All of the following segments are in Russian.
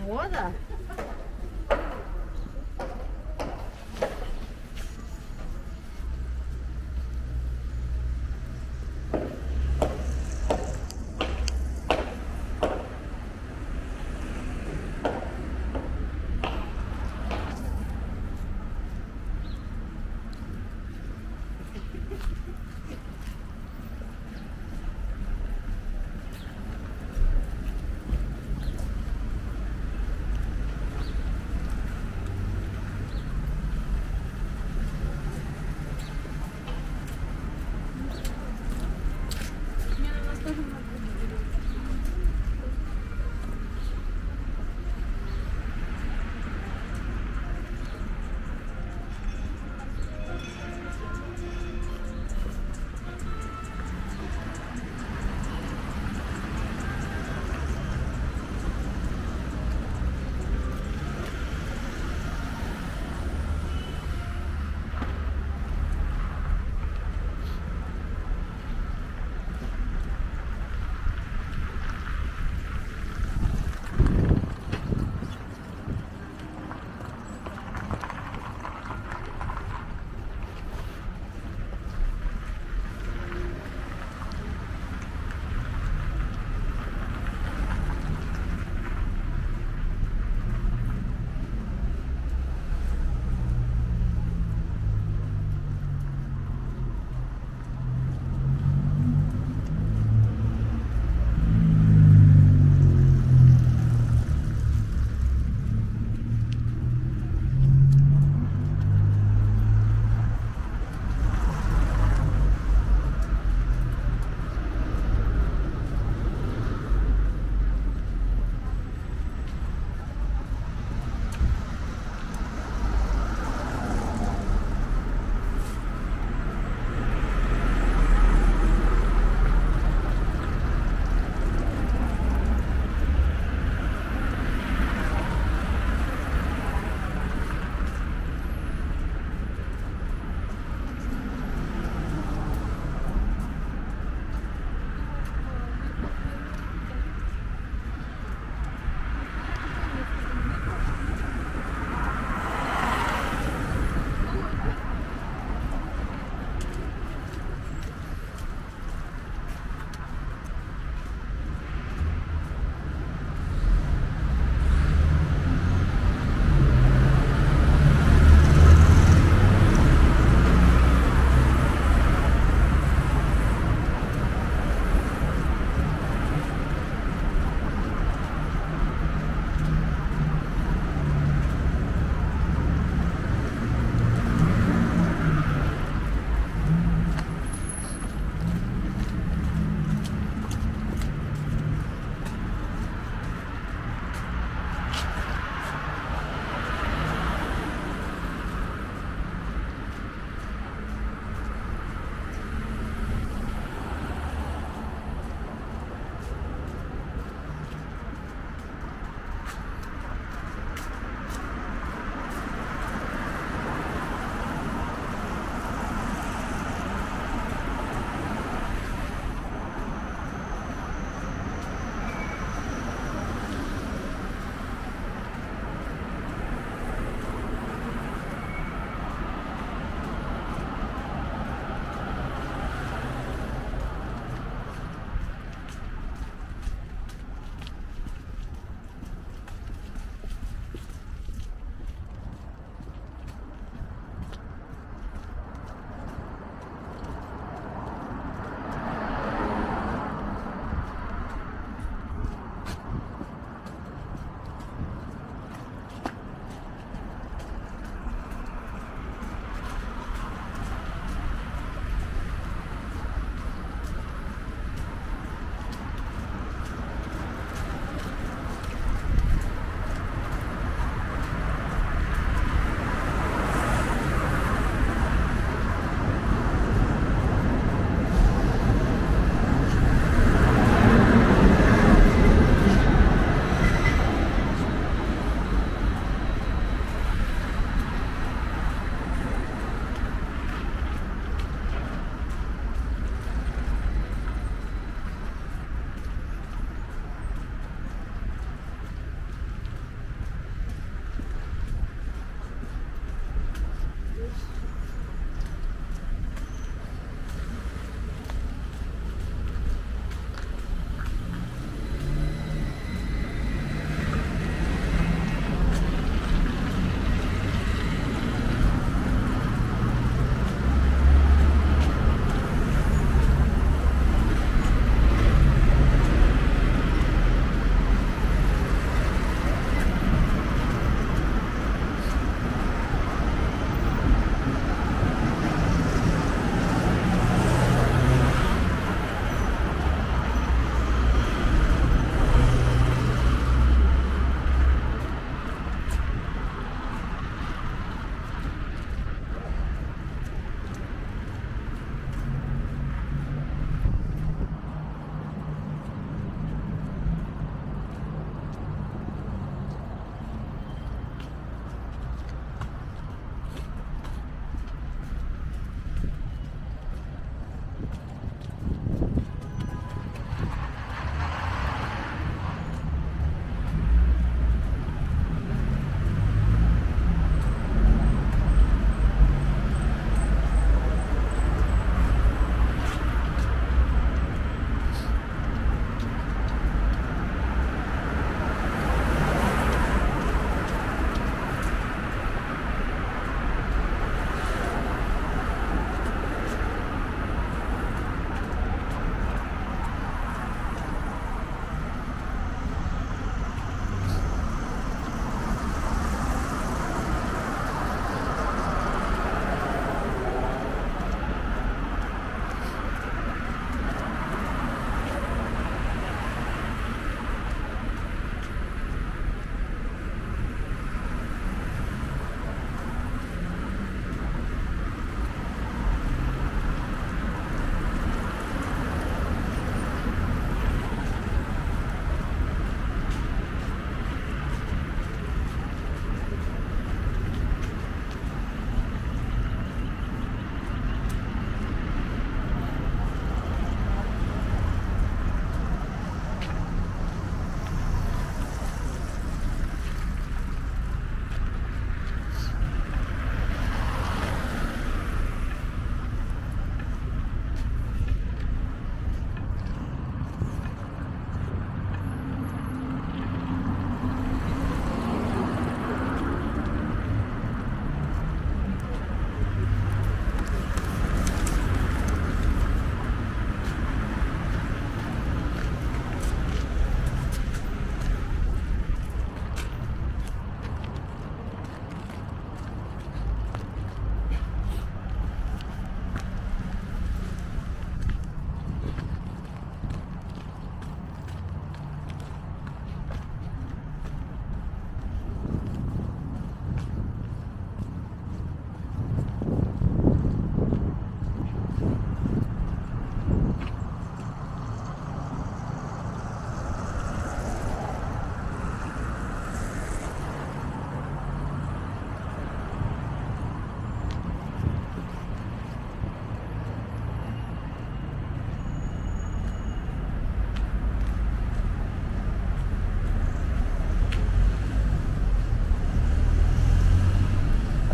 Мода?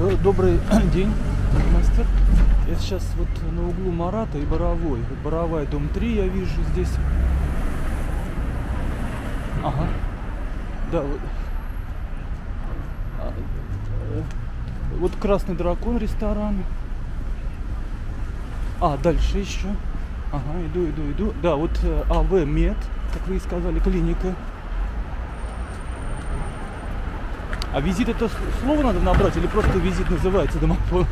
Добрый день, мастер. Я сейчас вот на углу Марата и Боровой. Боровая, дом 3 я вижу здесь. Ага. Да, вот. Вот Красный дракон ресторан. А, дальше еще. Ага, иду. Да, вот АВ Мед, как вы и сказали, клиника. А визит это слово надо набрать или просто визит называется домофон?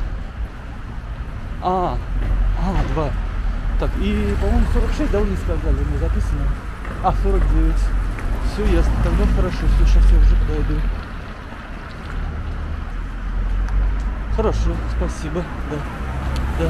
А, 2. Так, и, по-моему, 46, да, вы не сказали, мне записано. 49. Все ясно, тогда хорошо, все, сейчас я уже подойду. Хорошо, спасибо, да.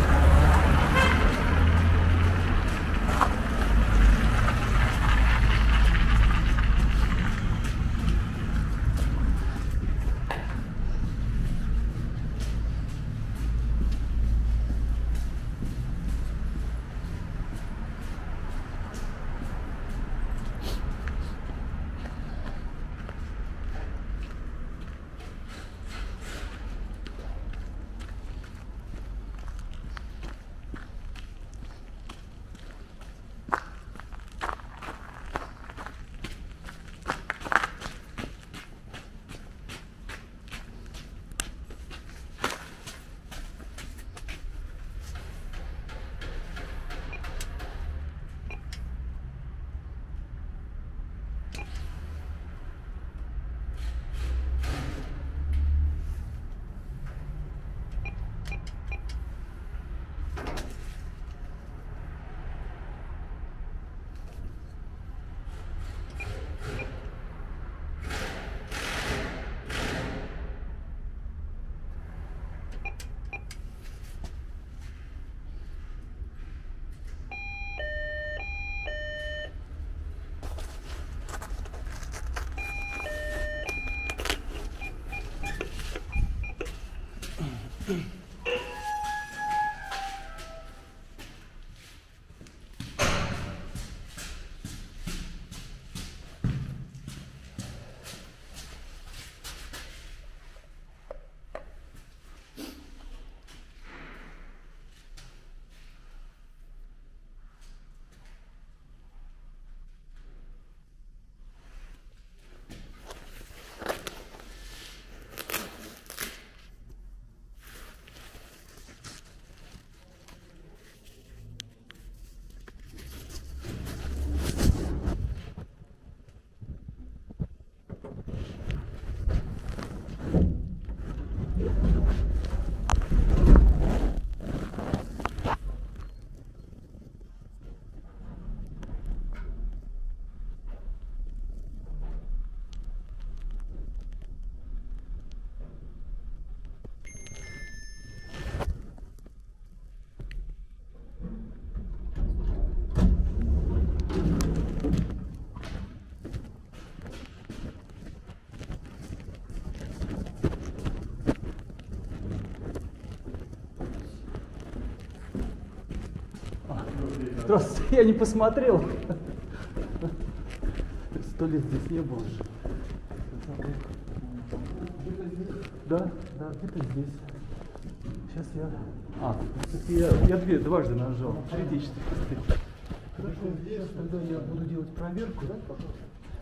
Здравствуйте, я не посмотрел. 100 лет здесь не было. Да, где-то здесь. Сейчас я дважды нажал. Сердечко. Хорошо, сейчас тогда я буду делать проверку. Да, пожалуйста.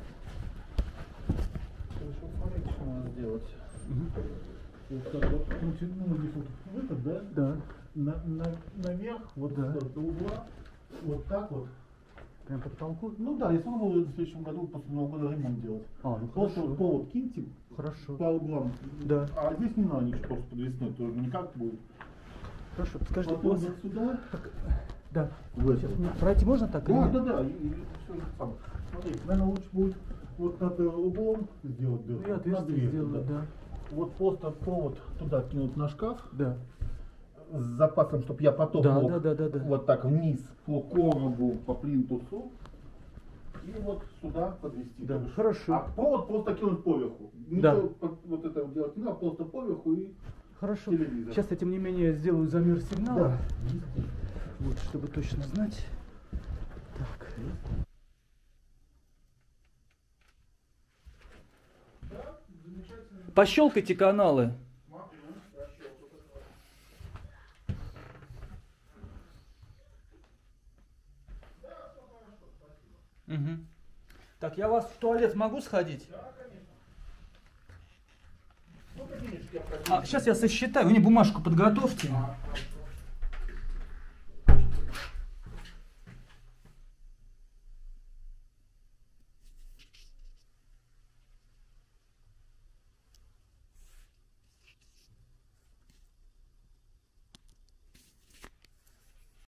Хорошо, смотрите, что надо сделать. Вот так вот, здесь вот выход, да? Да. Наверх, вот до угла, вот так вот. Прям по потолку? Ну да, если мы в следующем году после Нового года ремонт делать. Просто повод киньте. Хорошо. По углам. Да. А здесь не надо ничего, просто подвесной тоже никак будет. Хорошо, скажите, потом вот сюда. Да. Сейчас, пройти можно так? Да. И все же самое. Смотрите, наверное, лучше будет вот над углом сделать дырку. Я отверстие сделаю, да. Вот просто провод туда кинуть на шкаф. Да. С запасом, чтобы я потом мог вот так вниз по коробу, по плинтусу. И вот сюда подвести. Да, хорошо. А провод просто кинуть поверху. Ничего вот это делать не надо, просто поверху и хорошо. Телевизор. Сейчас я, тем не менее, сделаю замер сигнала. Да. Вот, чтобы точно знать. Так. Пощелкайте каналы. Угу. Так, я вас в туалет могу сходить? Да, конечно. Сколько денежки я просил? Сейчас я сосчитаю. Вы мне бумажку подготовьте.